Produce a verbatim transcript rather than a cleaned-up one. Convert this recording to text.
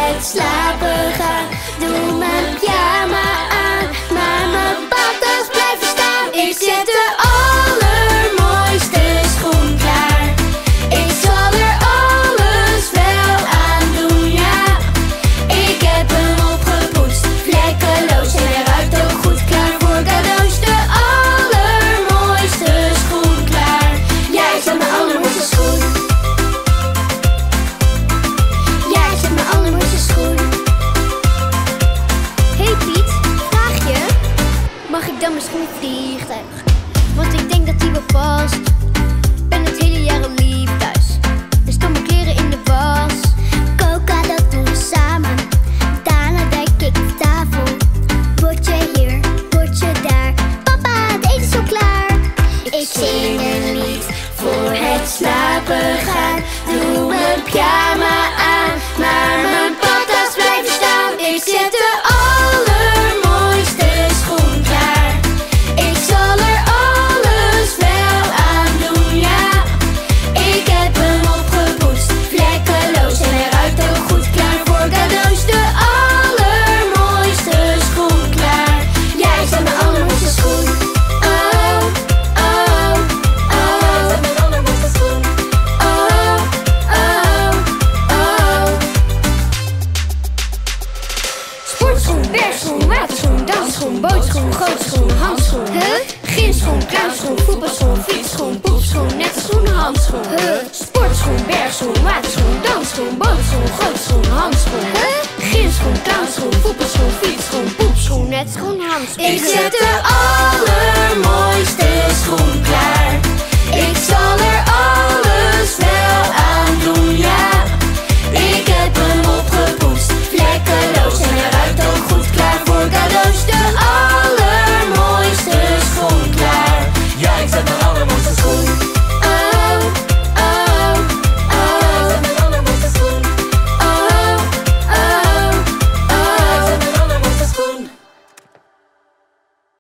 het slapen gaan. Doe mijn pyjama aan, maar mijn badtas blijven staan. Ik zet de allermooiste schoen klaar. Ik zal er alles wel aan doen, ja. Ik heb hem opgepoetst, vlekkeloos en eruit ook goed. Klaar voor cadeaus, de allermooiste schoen klaar. Jij zet mijn allermooiste schoen. Jij zet mijn allermooiste schoen. Hey Piet, vraagje. Mag ik dan misschien een vliegtuig? Want ik denk dat die wel past. Ben het hele jaar al lief thuis. Er staan mijn kleren in de was. Coca, dat doen we samen. Daarna dek ik de tafel. Bordje hier, bordje daar. Papa, het eten is al klaar. Ik zing een lied voor het slapen gaan. Doe mijn pyjama aan, maar mijn badtas blijven staan. Ik zet de allermooiste schoen klaar. Ik zal er alles wel aan doen, ja. Ik heb hem opgepoetst, vlekkeloos en eruit ook goed. Klaar voor cadeaus, de allermooiste schoen klaar. Jij zet mijn allermooiste schoen. Oh, oh, oh. Jij zet mijn allermooiste schoen. Oh, oh, oh. Sportschoen, bergschoen, waterschoen, dansschoen, bootschoen, gootschoen, handschoen. Huh? Gynschoen, clownschoen, voetbalschoen, fietsschoen, poepschoen, netschoen, handschoen. Huh? Sportschoen, bergschoen, waterschoen, dansschoen, bootschoen, gootschoen, handschoen. Huh? Gynschoen, clownschoen, voetbalschoen, fietsschoen, poepschoen, netschoen, handschoen. Ik zet de allermooiste schoen